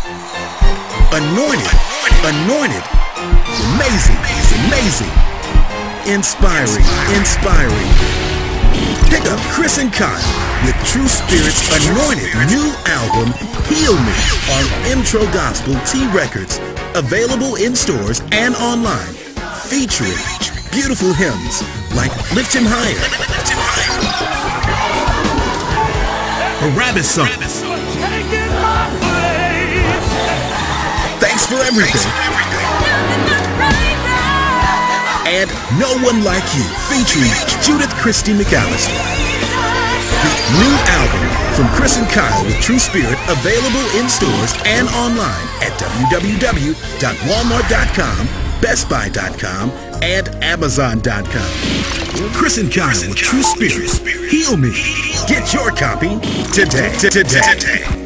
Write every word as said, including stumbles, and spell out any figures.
Anointed, anointed, amazing, amazing, inspiring, inspiring. Pick up Chris and Kyle with True Spirit's anointed new album, Heal Me, on Intro Gospel T Records, available in stores and online, featuring beautiful hymns like Lift Him Higher, Barabbas Song, Thanks for Everything, and No One Like You, featuring Judith Christy McAllister. The new album from Chris and Kyle with True Spirit, available in stores and online at w w w dot walmart dot com, best buy dot com, and amazon dot com. Chris and Kyle with True Spirit, Heal Me. Get your copy today. Today.